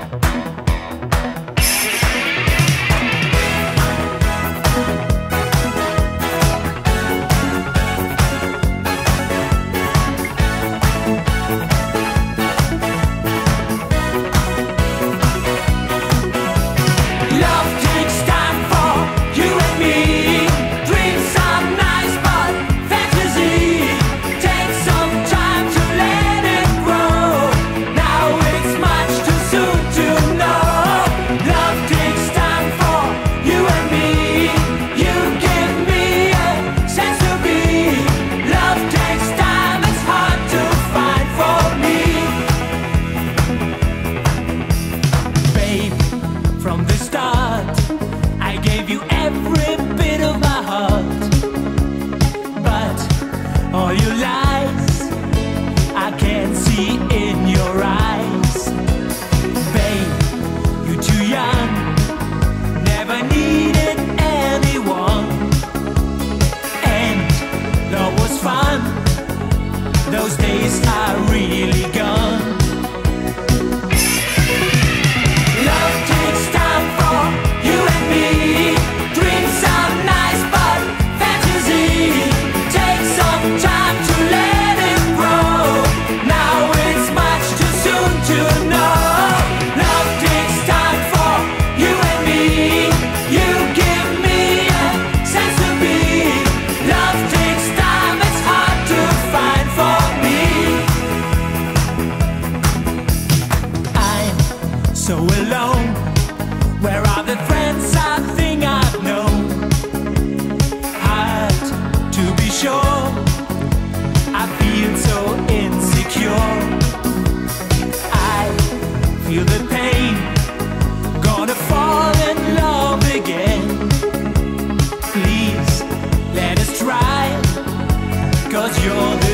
All your lies I can't see in your eyes. Babe, you're too young, never needed anyone. And love was fun, those days are really gone. Love takes time for you and me. Dreams are nice but fantasy takes some time to let it grow. Now it's much too soon to know. Love takes time for you and me. You give me a sense of being. Love takes time, it's hard to find for me. I'm so alone. Where are the friends I think I've known? Hard to be sure, I feel so insecure. I feel the pain, gonna fall in love again. Please, let us try, 'cause you're the